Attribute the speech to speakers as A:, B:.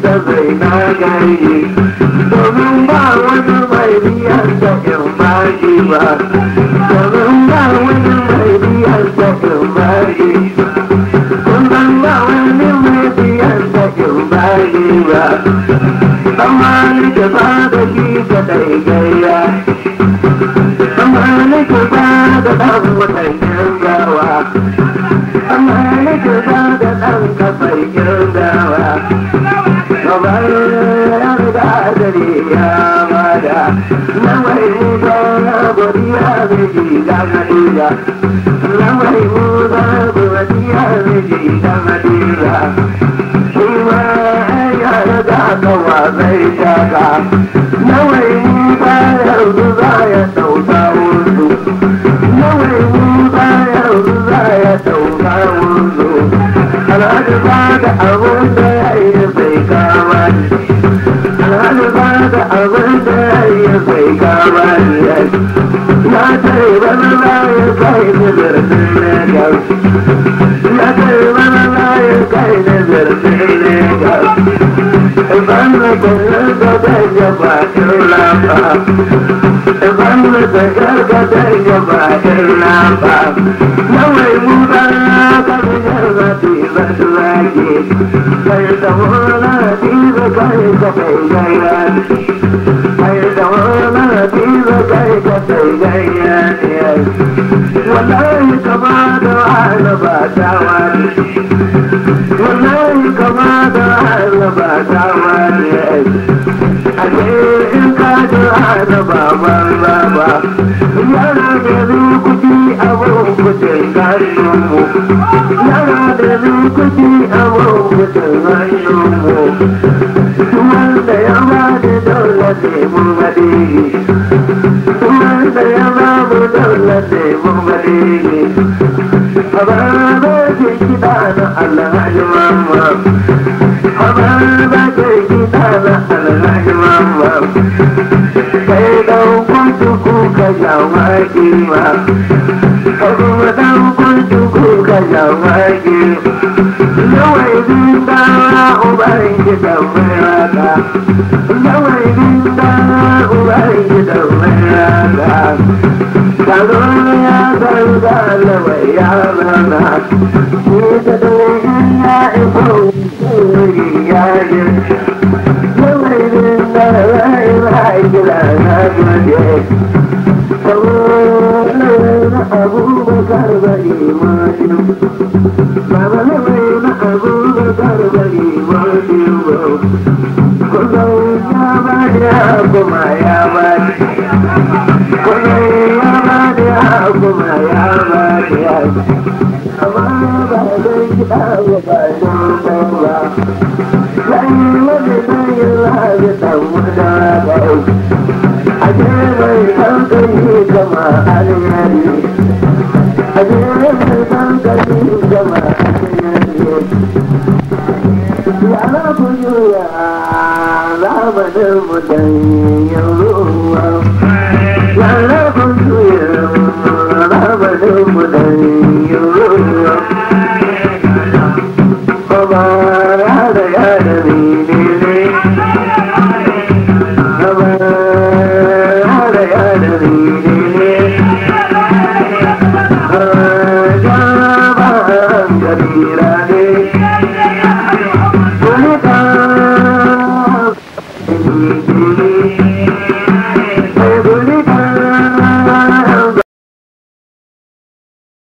A: da bai na gari domin ba wani mai biyan da in ba shi ba domin ba wani mai biyan da in ba shi kullum ba wani mai biyan da in ba shi ba amma ni ke ba da shi ka dai gaya amma ni ke ba da ɗan watan gawa amma ni ke ba da ɗan kafai gawa kamar ya riga dare ya bada na wai musa godiya miji da madina na wai musa godiya miji da madina shi ma ya riga kawa zai shaka na wai musa yanzu za ya ɗauka wuzu na wai musa yanzu za ya ɗauka wuzu alhaji ba da abun da ya yi sai kama alhaji ba da abin da ya yi sai kama ya ce bana na ya kai da birnin Lagos ya ce bana na ya kai da birnin Lagos iban da gargada ya ba illa ba iban da gargada ya ba illa ba nawai mu ba ka gargada ba zaki kai da wala di ba kai ka kai gaya kai da wala di ba kai ka kai gaya wallahi kama da wala ba ta wani wallahi kama da wala ba ta wani ake in ka da wala ba ba ba yana da rukuki abin kudin gashinmu yana da rukuki abin kudin gashinmu wanda ya ba da daular neman madini wanda ya ba mu daular neman madini a ba da ke gida na alhaji mamma a ba da ke gida na alhaji mamma kai daukun tuku ka jawaki ma ka kuma daukun tuku ka jawaki yawai bin dawa ubarin gidan mai raka yawai bin dawa ubarin gidan mai raka karo ya zarga lawai ya rana ni da dogon ya ifo wuri ya yi yawai bin dawa ya gida na gode na abubakar bari mashi baba na mai na abubakar bari mashi kullum ya ba da kuma ya ba kullum ya ba da kuma ya ba amma ba zai gida ba don ba sai wani zai rabi dan wada ba aje mai hankali kama aliyari aje mai hankali kama aliyari yana kujuya zamanin mutan yaruwa yana kujuya zamanin mutan yaruwa kuma rada yana ne Thank you.